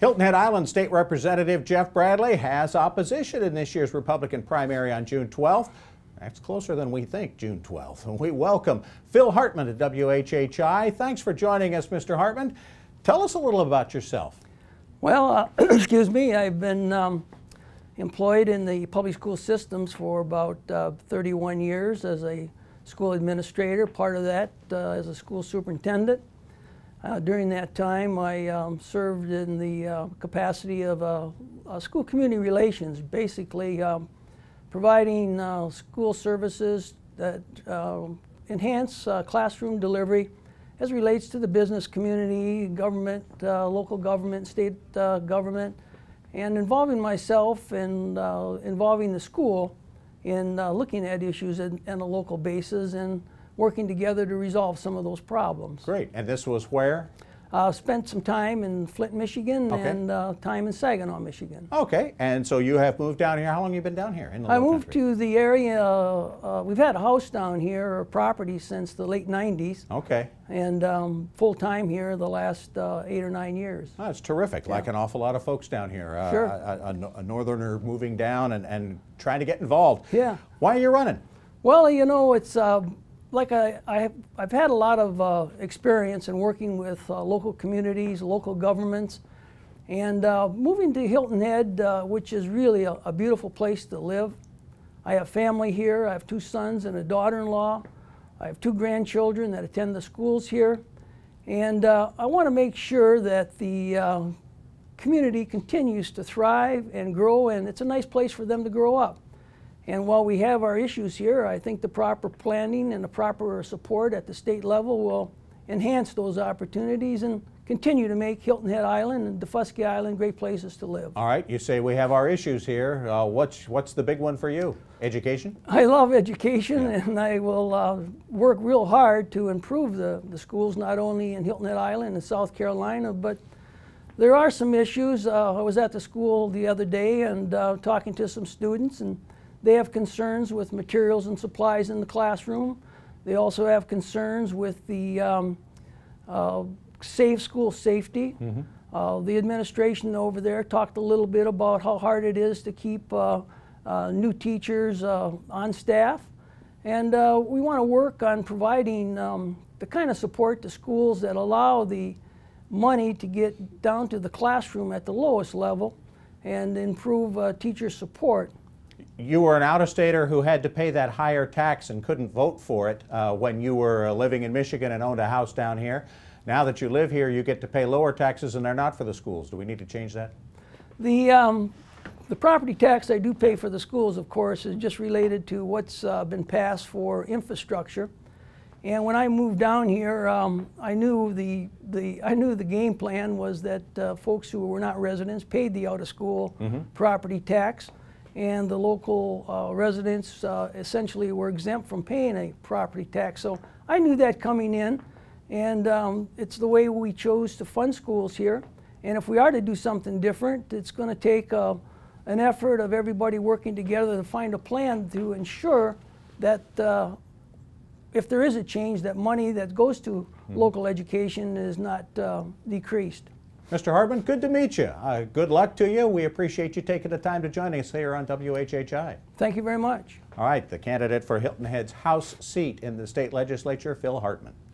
Hilton Head Island State Representative Jeff Bradley has opposition in this year's Republican primary on June 12th. That's closer than we think, June 12th. And we welcome Phil Hartman at WHHI. Thanks for joining us, Mr. Hartman. Tell us a little about yourself. Well, excuse me, I've been employed in the public school systems for about 31 years as a school administrator, part of that as a school superintendent. During that time, I served in the capacity of school community relations, basically providing school services that enhance classroom delivery as relates to the business community, government, local government, state government, and involving myself and involving the school in looking at issues on a local basis and working together to resolve some of those problems. Great. And this was where? Spent some time in Flint, Michigan, and time in Saginaw, Michigan. Okay. And so you have moved down here. How long have you been down here in the I Low moved Country? to the area. We've had a house down here, or property, since the late 90s. Okay. And full-time here the last 8 or 9 years. Oh, that's terrific. Like an awful lot of folks down here. Sure. A northerner moving down and trying to get involved. Yeah. Why are you running? Well, you know, it's like I've had a lot of experience in working with local communities, local governments, and moving to Hilton Head, which is really a beautiful place to live. I have family here. I have 2 sons and a daughter-in-law. I have 2 grandchildren that attend the schools here. And I want to make sure that the community continues to thrive and grow, and it's a nice place for them to grow up. And while we have our issues here, I think the proper planning and the proper support at the state level will enhance those opportunities and continue to make Hilton Head Island and Daufuskie Island great places to live. All right, you say we have our issues here. What's the big one for you? Education? I love education, and I will work real hard to improve the schools, not only in Hilton Head Island and South Carolina, but there are some issues. I was at the school the other day and talking to some students, and they have concerns with materials and supplies in the classroom. They also have concerns with the safe school safety. Mm-hmm. The administration over there talked a little bit about how hard it is to keep new teachers on staff. And we want to work on providing the kind of support to schools that allow the money to get down to the classroom at the lowest level and improve teacher support. You were an out-of-stater who had to pay that higher tax and couldn't vote for it when you were living in Michigan and owned a house down here. Now that you live here, you get to pay lower taxes, and they're not for the schools. Do we need to change that? The property tax I do pay for the schools, of course, is just related to what's been passed for infrastructure. And when I moved down here, I knew the game plan was that folks who were not residents paid the out-of-school property tax. And the local residents essentially were exempt from paying a property tax. So I knew that coming in, and it's the way we chose to fund schools here. And if we are to do something different, it's going to take an effort of everybody working together to find a plan to ensure that if there is a change, that money that goes to local education is not decreased. Mr. Hartman, good to meet you. Good luck to you. We appreciate you taking the time to join us here on WHHI. Thank you very much. All right, the candidate for Hilton Head's House seat in the state legislature, Phil Hartman.